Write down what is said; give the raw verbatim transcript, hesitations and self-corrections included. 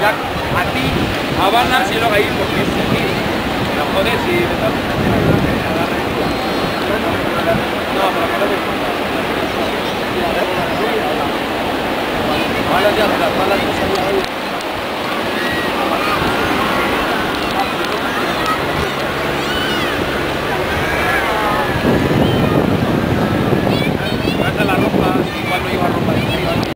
Ya, a ti, a Habana, sí lo hagáis porque es aquí. Pero joder, si me estás no, pero no me importa. Vale, ya, las balas no salían hoy.